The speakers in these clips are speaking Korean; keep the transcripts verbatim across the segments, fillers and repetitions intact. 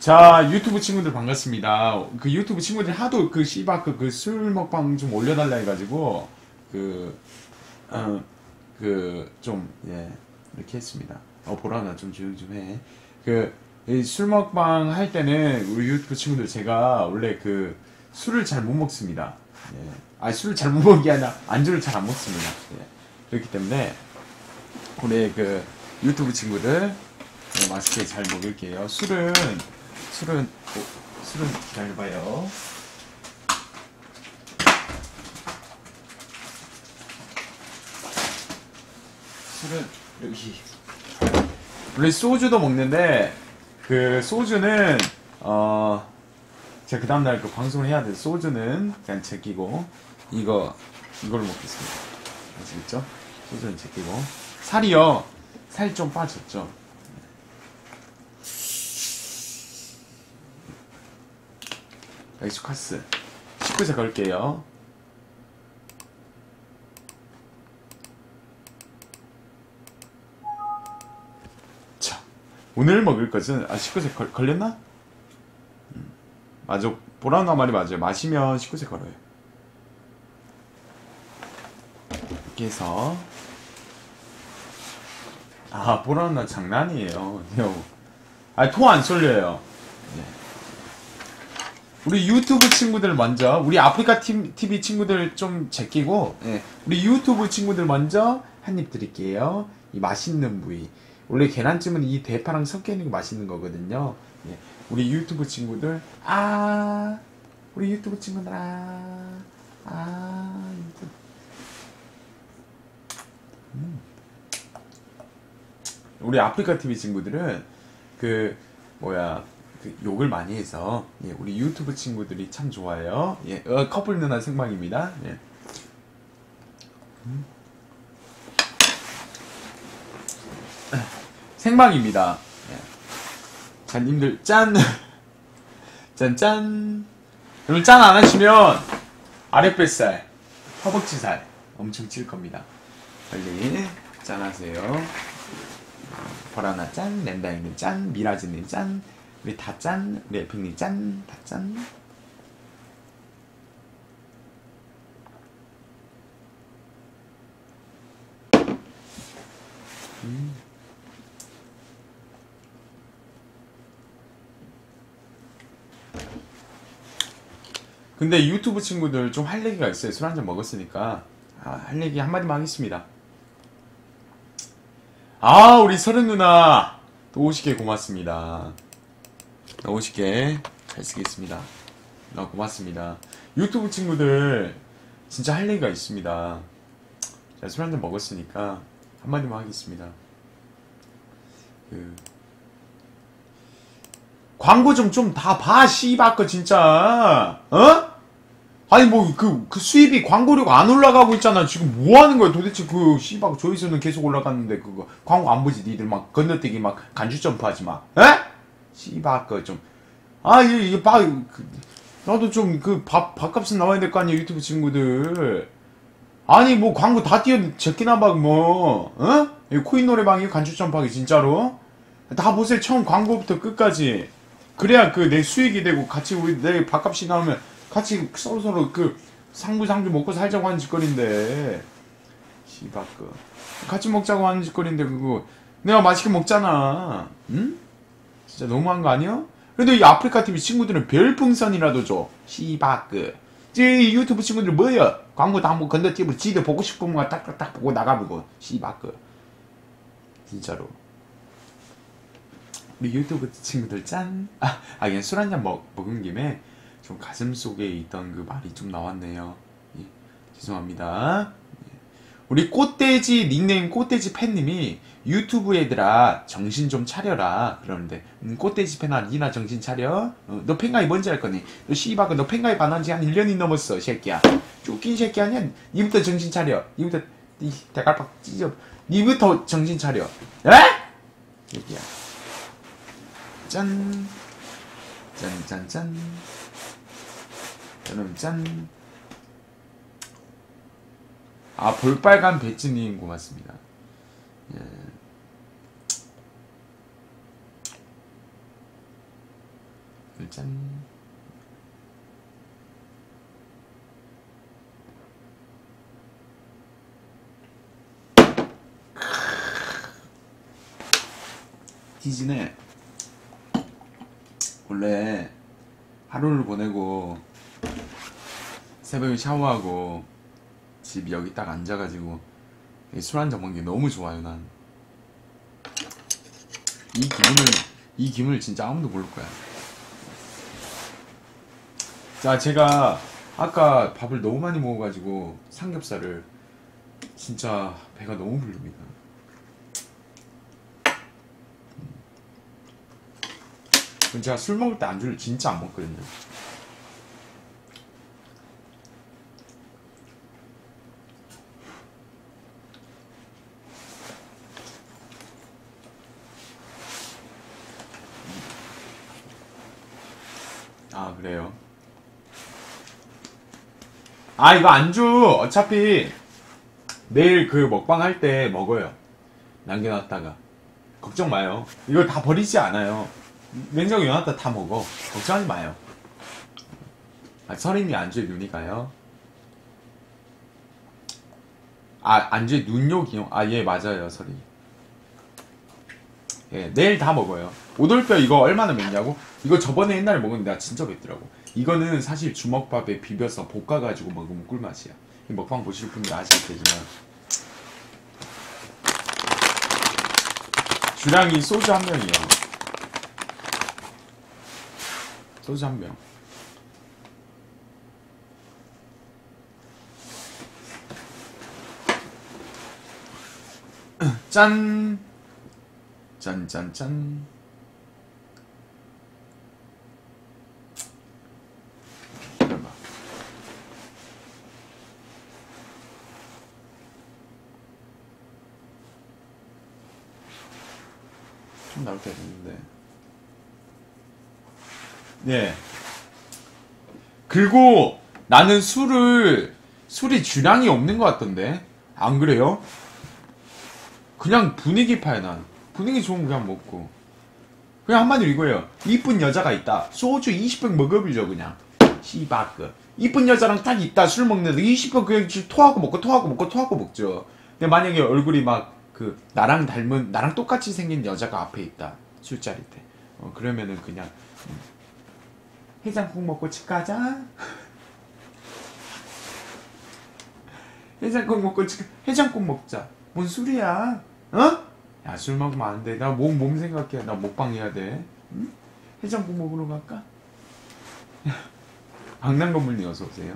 자, 유튜브 친구들 반갑습니다. 그 유튜브 친구들이 하도 그 씨바 그, 그 술 먹방 좀 올려달라 해가지고, 그, 어, 그, 좀, 예, 이렇게 했습니다. 어, 보라나 좀 조용 좀 해. 그, 이 술 먹방 할 때는 우리 유튜브 친구들 제가 원래 그 술을 잘 못 먹습니다. 예. 아, 술을 잘 못 먹는 게 아니라 안주를 잘 안 먹습니다. 예. 그렇기 때문에, 우리 그 유튜브 친구들, 네, 맛있게 잘 먹을게요. 술은, 술은, 어, 술은 기다려봐요. 술은 여기. 원래 소주도 먹는데, 그 소주는, 어, 제가 그 다음날 그 방송을 해야 돼. 소주는 그냥 제끼고, 이거, 이걸로 먹겠습니다. 아시겠죠? 소주는 제끼고. 살이요, 살 좀 빠졌죠? 엑스카스 십구 세 걸게요. 자, 오늘 먹을 것은 아 십구 세 걸, 걸렸나? 음, 맞아. 보라나 말이 맞아요. 마시면 십구 세 걸어요. 이렇게 해서 아 보라나 장난이에요. 아 토 안 쏠려요. 네. 우리 유튜브 친구들 먼저, 우리 아프리카 티비 친구들 좀 제끼고, 예, 우리 유튜브 친구들 먼저 한 입 드릴게요. 이 맛있는 부위. 원래 계란찜은 이 대파랑 섞여 있는 게 맛있는 거거든요. 예, 우리 유튜브 친구들, 아, 우리 유튜브 친구들, 아, 아, 음. 우리 아프리카 티비 친구들은, 그, 뭐야, 그 욕을 많이 해서 예, 우리 유튜브 친구들이 참 좋아요. 예, 어, 커플 누나 생방입니다. 예. 음. 생방입니다. 예. 자, 님들 짠, 짠짠. 여러분 짠 안 하시면 아랫뱃살, 허벅지살 엄청 찔 겁니다. 빨리 짠하세요. 버라나 짠, 랜다이님 짠, 미라즈님 짠. 우리 다 짠, 우리 에픽님 짠, 다 짠. 음. 근데 유튜브 친구들 좀 할 얘기가 있어요. 술 한잔 먹었으니까. 아, 할 얘기 한마디만 하겠습니다. 아, 우리 서른 누나. 또 오십 개 고맙습니다. 오십 개 잘 쓰겠습니다. 아, 고맙습니다. 유튜브 친구들 진짜 할 얘기가 있습니다. 자, 술 한잔 먹었으니까 한마디만 하겠습니다. 그 광고 좀 좀 다 봐, 씨발 거 진짜. 어? 아니 뭐 그 그 수입이 광고료가 안 올라가고 있잖아. 지금 뭐 하는 거야 도대체. 그 씨발 조회수는 계속 올라갔는데 그거 광고 안 보지. 니들 막 건너뛰기 막 간주 점프하지 마. 에? 씨발 거 좀. 아, 이게, 이게, 바, 그, 나도 좀, 그, 밥, 밥값은 나와야 될 거 아니야, 유튜브 친구들. 아니, 뭐, 광고 다 띄어, 제끼나 봐, 뭐, 어? 이 코인 노래방이 간추점파기, 진짜로? 다 보세요, 처음 광고부터 끝까지. 그래야 그, 내 수익이 되고, 같이 우리, 내 밥값이 나오면, 같이 서로서로 그, 상부상주 먹고 살자고 하는 짓거리인데. 씨발, 그. 같이 먹자고 하는 짓거리인데, 그거. 내가 맛있게 먹잖아. 응? 진짜 너무한 거 아니야? 근데 이 아프리카 티비 친구들은 별풍선이라도 줘. 씨바크. 이 유튜브 친구들 뭐야? 광고 다 한번 건너뛰고 지들 보고 싶은 거 딱딱딱 보고 나가보고. 씨바크. 진짜로. 우리 유튜브 친구들 짠. 아, 아 그냥 술 한잔 먹은 김에 좀 가슴 속에 있던 그 말이 좀 나왔네요. 예, 죄송합니다. 우리 꽃돼지 닉네임 꽃돼지 팬님이 유튜브 얘들아 정신 좀 차려라 그러는데 음, 꽃돼지 팬아 니나 정신 차려? 어, 너 팬가입 뭔지 알 거니? 너 씨발 너 팬가입 안 한 지 한 일 년이 넘었어 새끼야. 쫓긴 새끼 아니야? 니부터 정신 차려. 니부터 니 대갈박 찢어. 니부터 정신 차려. 에? 새끼야. 짠. 짠짠짠. 여러분 짠. 아, 볼빨간 배지님 고맙습니다. 예. 짠. 디즈네. 원래 하루를 보내고 새벽에 샤워하고 집 여기 딱 앉아가지고 술 한잔 먹는 게 너무 좋아요. 난 이 기분을 이 기분을 진짜 아무도 모를 거야. 자, 제가 아까 밥을 너무 많이 먹어가지고 삼겹살을 진짜 배가 너무 부릅니다. 제가 술 먹을 때 안주를 진짜 안 먹거든요. 아, 그래요? 아, 이거 안주 어차피 내일 그 먹방 할 때 먹어요. 남겨놨다가 걱정 마요. 이거 다 버리지 않아요. 냉장고에 넣어놨다 다 먹어. 걱정하지 마요. 아, 설임이 안주에 눈이 가요? 아, 안주에 눈요 기용? 아, 예, 맞아요, 설이. 예, 내일 다 먹어요. 오돌뼈 이거 얼마나 맵냐고? 이거 저번에 옛날에 먹었는데 나 진짜 맵더라고. 이거는 사실 주먹밥에 비벼서 볶아가지고 먹으면 꿀맛이야. 이 먹방 보실 분들 아시겠지만 주량이 소주 한 병이요. 소주 한 병. 짠! 짠, 짠, 짠. 기다려봐. 좀 나올 때가 됐는데. 네. 그리고 나는 술을, 술이 주량이 없는 것 같던데. 안 그래요? 그냥 분위기 파야, 난. 분위기 좋으면 그냥 먹고. 그냥 한마디로 이거예요. 이쁜 여자가 있다. 소주 이십 병 먹어보죠, 그냥. 씨바크. 이쁜 여자랑 딱 있다. 술 먹는데 이십 병 그냥 토하고 먹고 토하고 먹고 토하고 먹죠. 근데 만약에 얼굴이 막 그 나랑 닮은, 나랑 똑같이 생긴 여자가 앞에 있다. 술자리 때. 어, 그러면은 그냥 음. 해장국 먹고 집 가자. 해장국 먹고 집, 해장국 먹자. 뭔 술이야? 어? 야, 술 먹으면 안 돼. 나 몸, 몸 생각해. 나 먹방 해야 돼. 응? 해장국 먹으러 갈까? 강남건물님 어서오세요.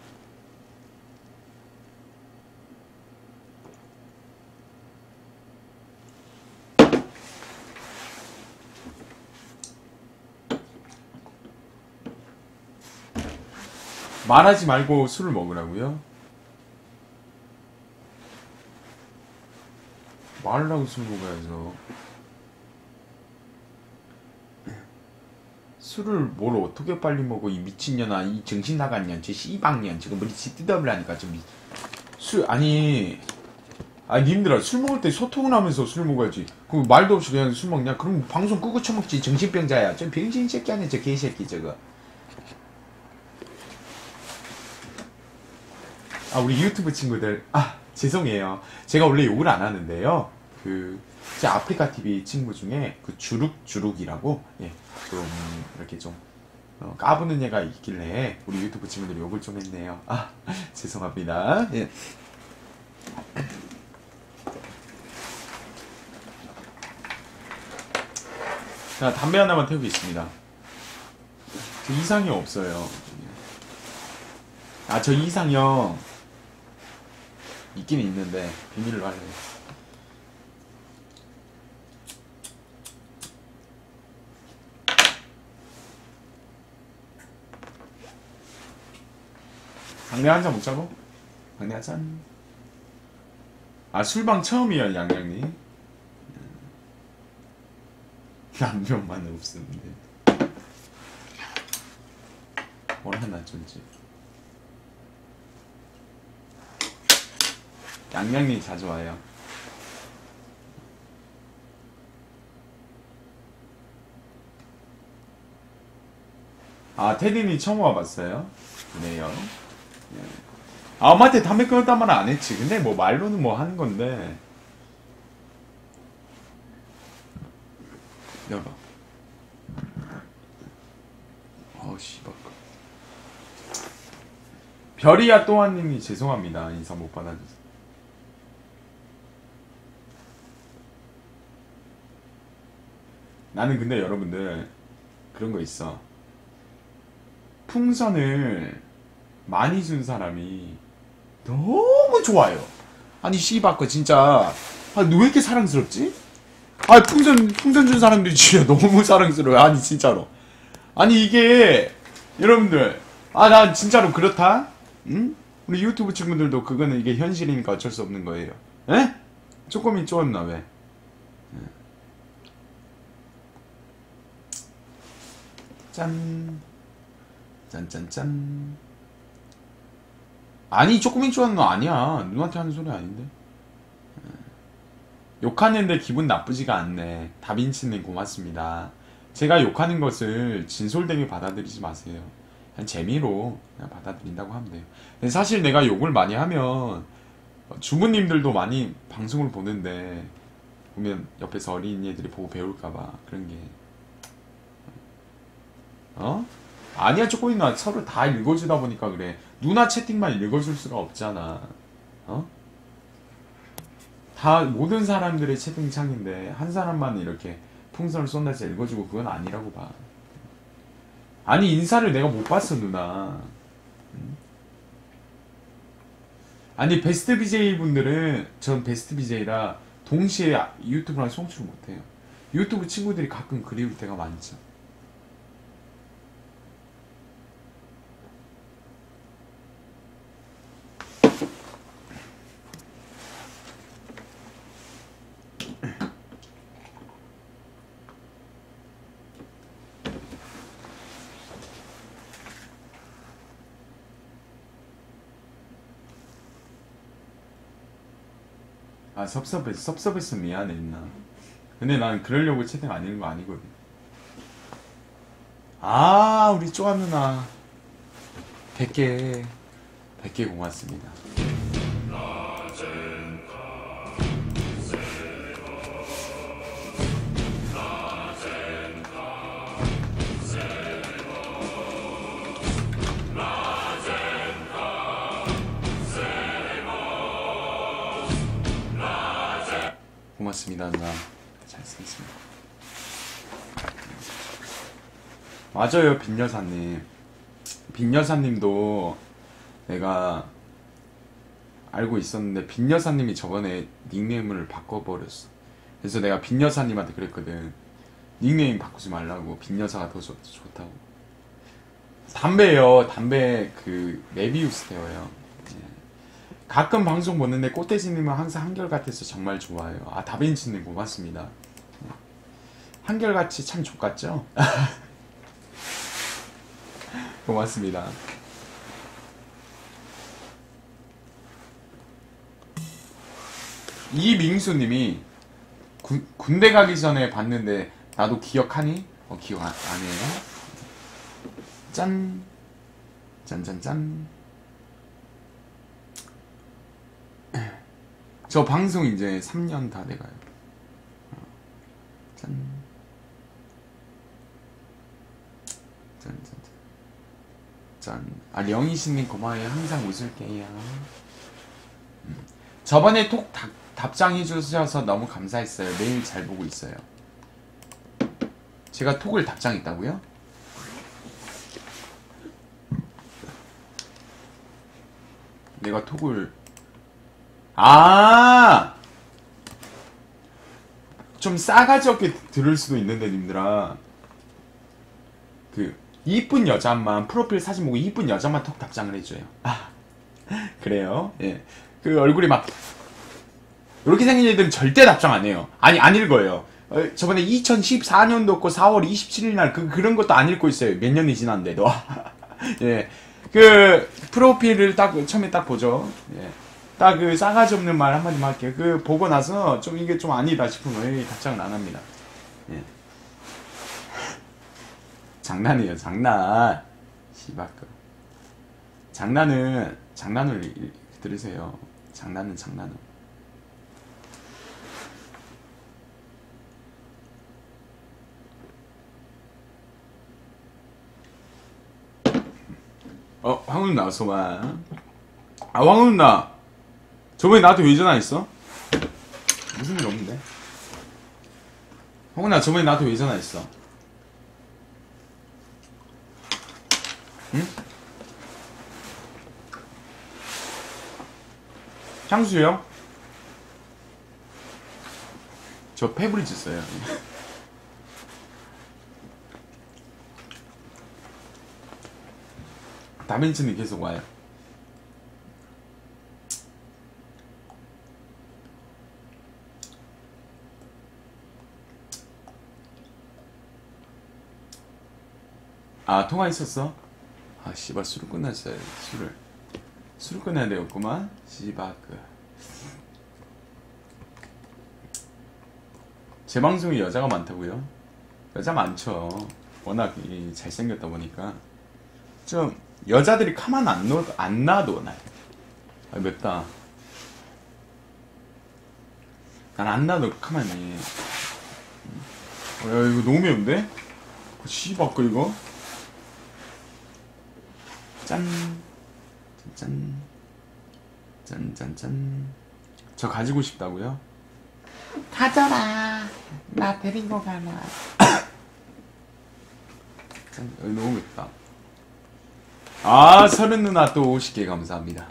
말하지 말고 술을 먹으라고요? 말을 하고 술 먹어야죠. 술을 뭘 어떻게 빨리 먹어, 이 미친년아. 이 정신 나갔년, 저 씨방년. 지금 머리 찌뜨더블하니까 좀. 술, 아니. 아니, 님들아, 술 먹을 때 소통을 하면서 술 먹어야지. 그 말도 없이 그냥 술 먹냐? 그럼 방송 끄고 처먹지. 정신병자야. 저 병신 새끼 아니야, 저 개새끼, 저거. 아, 우리 유튜브 친구들. 아, 죄송해요. 제가 원래 욕을 안 하는데요. 그, 제 아프리카 티비 친구 중에 그 주룩주룩이라고, 예, 좀, 이렇게 좀, 어, 까부는 애가 있길래 우리 유튜브 친구들이 욕을 좀 했네요. 아, 죄송합니다. 예. 자, 담배 하나만 태우고 있습니다. 저 이상형 없어요. 아, 저 이상형 있긴 있는데 비밀로 할래요. 강내 한잔 먹자고? 강내 한잔. 아, 술방 처음이야, 양양님. 남편만 없었는데 뭘 하나 존재. 양양님 자주 와요. 아, 테디님 처음 와봤어요? 그래요. 예. 아, 엄마한테 담배 끊었단 말은 안 했지. 근데 뭐 말로는 뭐 하는 건데. 열어. 어, 씨발. 별이야 또한님이 죄송합니다. 인사 못 받아줘서. 나는 근데 여러분들 그런 거 있어. 풍선을 많이 준 사람이 너무 좋아요. 아니 씨바꺼 진짜. 아, 너 왜 이렇게 사랑스럽지? 아, 풍선 풍선 준 사람들이 진짜 너무 사랑스러워요. 아니 진짜로. 아니 이게 여러분들, 아 난 진짜로 그렇다. 응? 우리 유튜브 친구들도 그거는 이게 현실이니까 어쩔 수 없는 거예요. 에? 조금이 쪼였나 왜? 짠. 짠짠짠. 아니 조금이 쪼였는 거 아니야. 누나한테 하는 소리 아닌데. 욕하는데 기분 나쁘지가 않네. 다빈치님 고맙습니다. 제가 욕하는 것을 진솔되게 받아들이지 마세요. 그냥 재미로 그냥 받아들인다고 하면 돼요. 근데 사실 내가 욕을 많이 하면 주부님들도 많이 방송을 보는데 보면 옆에서 어린이들이 보고 배울까봐 그런 게 어? 아니야 쪼꼬이 누나 서로 다 읽어주다 보니까 그래. 누나 채팅만 읽어줄 수가 없잖아. 어? 다 모든 사람들의 채팅창인데 한 사람만 이렇게 풍선을 쏜다해서 읽어주고 그건 아니라고 봐. 아니 인사를 내가 못 봤어 누나. 응? 아니 베스트 비제이 분들은 전 베스트 비제이라 동시에 유튜브랑 송출을 못해요. 유튜브 친구들이 가끔 그리울 때가 많죠. 아 섭섭했어. 섭섭했어. 미안해 누나. 근데 난 그러려고 채팅 안 읽은 거 아니거든. 아 우리 쪼아 누나 백 개 백 개 고맙습니다. 고맙습니다 누나. 잘 쓰겠습니다. 맞아요 빈여사님. 빈여사님도 내가 알고 있었는데 빈여사님이 저번에 닉네임을 바꿔버렸어. 그래서 내가 빈여사님한테 그랬거든. 닉네임 바꾸지 말라고. 빈여사가 더 좋, 좋다고. 담배요. 담배 그 메비우스 태워요. 가끔 방송 보는데 꽃돼지님은 항상 한결같아서 정말 좋아요. 아 다빈치님 고맙습니다. 한결같이 참 좋같죠? 고맙습니다. 이민수님이 구, 군대 가기 전에 봤는데 나도 기억하니? 어 기억 안, 안 해요? 짠 짠짠짠. 저 방송 이제 삼 년 다 돼가요. 짠. 짠, 짠, 짠. 짠. 아, 령이신님 고마워요. 항상 웃을게요. 음. 저번에 톡 답, 답장해주셔서 너무 감사했어요. 매일 잘 보고 있어요. 제가 톡을 답장했다고요? 내가 톡을 아, 좀 싸가지 없게 들을 수도 있는데 님들아, 그 이쁜 여자만 프로필 사진 보고 이쁜 여자만 톡 답장을 해줘요. 아 그래요? 예, 그 얼굴이 막 이렇게 생긴 애들은 절대 답장 안 해요. 아니 안 읽어요. 어, 저번에 이천십사 년도 거 사월 이십칠일 날 그 그런 것도 안 읽고 있어요. 몇 년이 지났는데도. 예, 그 프로필을 딱 처음에 딱 보죠. 예. 딱 그 싸가지 없는 말 한마디만 할게요. 그 보고 나서 좀 이게 좀 아니다 싶으면 답장을 안 합니다. 예. 장난이에요, 장난. 씨발거. 장난은 장난을 들으세요. 장난은 장난은. 어, 황우 누나 어서와. 아, 황우 누나 저번에 나한테 왜 전화했어? 무슨 일 없는데? 황우 누나 저번에 나한테 왜 전화했어? 응? 향수요? 저 페브리즈 써요. 다빈치는 계속 와요. 아, 통화했었어? 아, 씨발, 술을 끝났어요. 술을. 술을 끝내야 되겠구만. 씨발, 그. 제 방송에 여자가 많다고요? 여자 많죠. 워낙 이 잘생겼다 보니까. 좀, 여자들이 가만 안, 놓, 안 놔둬, 날. 아, 맵다. 난 안 놔둬, 가만히. 어, 야, 이거 너무 매운데? 씨발, 거, 이거? 짠. 짠. 짠, 짠, 짠. 저 가지고 싶다고요? 가져라. 나 데리고 가라. 짠, 여기 너무 맵다. 아, 서른 누나 또 오십 개 감사합니다.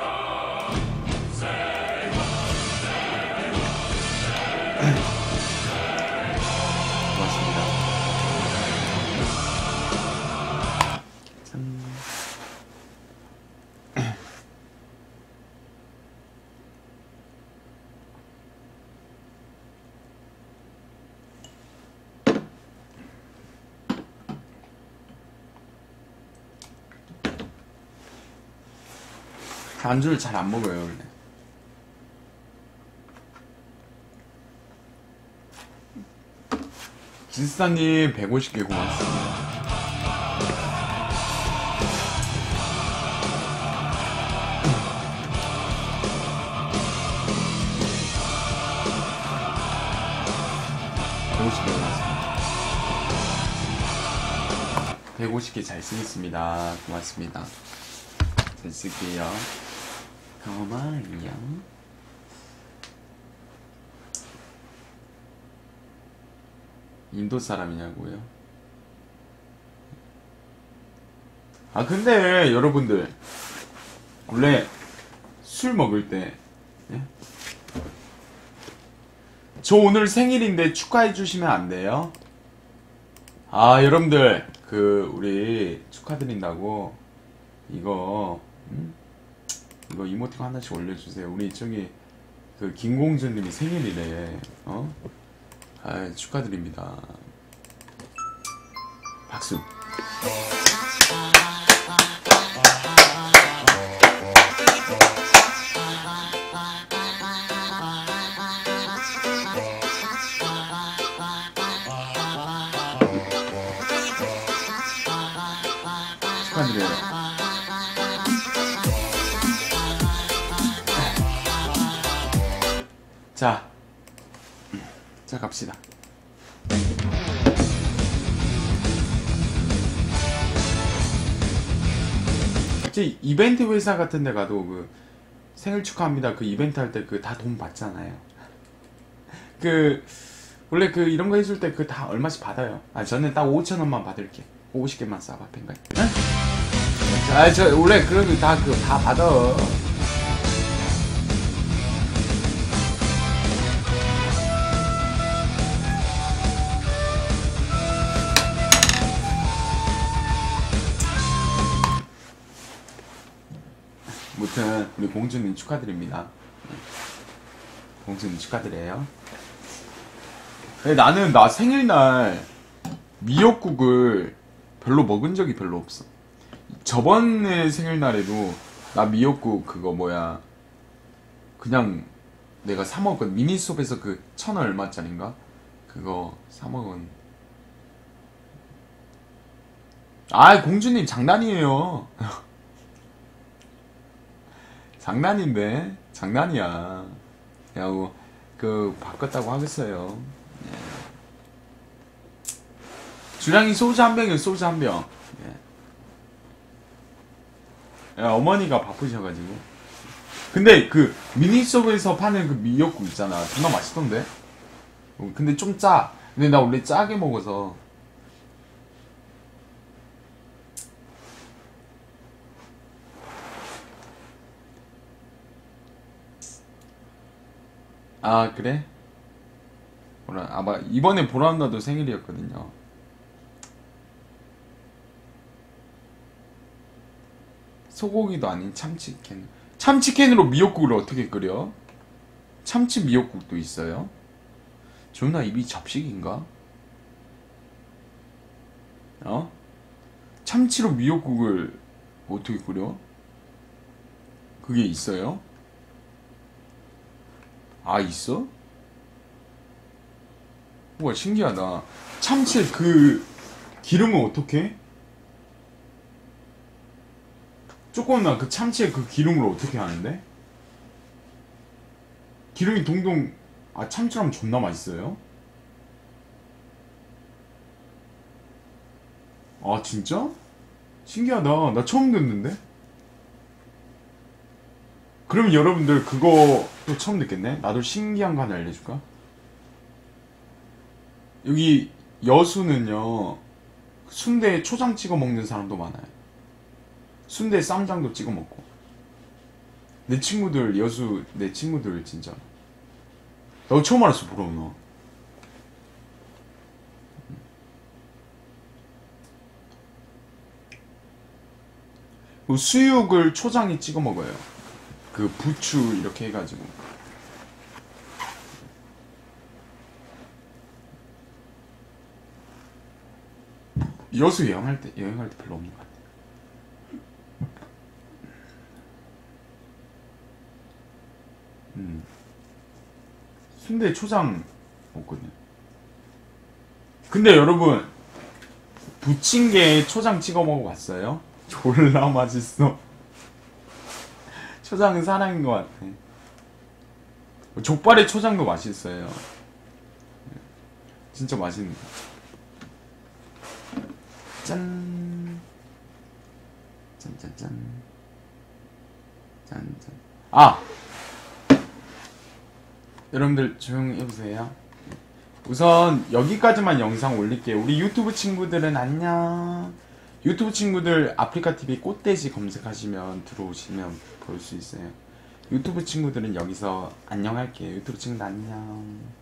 고맙습니다. 짠. 안주를 잘 안 먹어요, 원래. 진스타님 백오십 개 고맙습니다. 백오십 개 고맙습니다. 백오십 개 잘 쓰겠습니다. 고맙습니다. 잘 쓸게요. 고마워요. 인도 사람이냐고요? 아, 근데 여러분들 원래 술 먹을 때 예? 저 오늘 생일인데 축하해 주시면 안 돼요? 아, 여러분들 그 우리 축하드린다고 이거 음? 이거 이모티콘 하나씩 올려주세요. 우리 저기 그 김공주님이 생일이래. 어? 아, 축하드립니다. 박수. 축하드려요. 자, 자 갑시다. 이제 이벤트 회사 같은 데 가도 그 생일 축하합니다 그 이벤트 할 때 그 다 돈 받잖아요. 그 원래 그 이런 거 해줄 때 그 다 얼마씩 받아요. 아, 저는 딱 오천 원만 받을게. 오십 개만 싸봐, 팬가. 응? 아, 저 원래 그런 거 다 그 다 받아. 무튼 우리 공주님 축하드립니다. 공주님 축하드려요. 나는 나 생일날 미역국을 별로 먹은 적이 별로 없어. 저번에 생일날에도 나 미역국 그거 뭐야 그냥 내가 사 먹은 미니숍에서 그 천 얼마짜린가 그거 사 먹은 아, 공주님 장난이에요. 장난인데 장난이야. 야구 그 바꿨다고 하겠어요. 예. 주량이 소주 한 병이요. 소주 한 병. 예. 야, 어머니가 바쁘셔가지고. 근데 그 미니숍에서 파는 그 미역국 있잖아. 존나 맛있던데. 근데 좀 짜. 근데 나 원래 짜게 먹어서. 아, 그래? 보라, 아마 이번에 보람나도 생일이었거든요. 소고기도 아닌 참치캔. 참치캔으로 미역국을 어떻게 끓여? 참치 미역국도 있어요? 존나 입이 잡식인가? 어? 참치로 미역국을 어떻게 끓여? 그게 있어요? 아, 있어? 우와, 신기하다. 참치 그 기름은 어떻게? 조금만 그 참치의 그 기름을 어떻게 하는데? 기름이 동동. 아, 참치라면 존나 맛있어요? 아, 진짜? 신기하다. 나 처음 듣는데? 그럼 여러분들 그거 또 처음 듣겠네? 나도 신기한 거 하나 알려줄까? 여기 여수는요, 순대에 초장 찍어 먹는 사람도 많아요. 순대에 쌈장도 찍어 먹고. 내 친구들, 여수 내 친구들 진짜. 너 처음 알았어, 부러워, 너. 그 수육을 초장에 찍어 먹어요. 그 부추 이렇게 해가지고. 여수 여행할 때 여행할 때 별로 없는 것 같아. 음. 순대 초장 먹거든. 근데 여러분, 부침개에 초장 찍어 먹어봤어요? 졸라 맛있어. 초장은 사랑인 것 같아. 족발에 초장도 맛있어요. 진짜 맛있는. 짠. 짠짠짠. 짠짠. 아! 여러분들 조용히 해보세요. 우선 여기까지만 영상 올릴게요. 우리 유튜브 친구들은 안녕. 유튜브 친구들 아프리카티비 꽃돼지 검색하시면 들어오시면 볼 수 있어요. 유튜브 친구들은 여기서 안녕 할게요. 유튜브 친구들 안녕.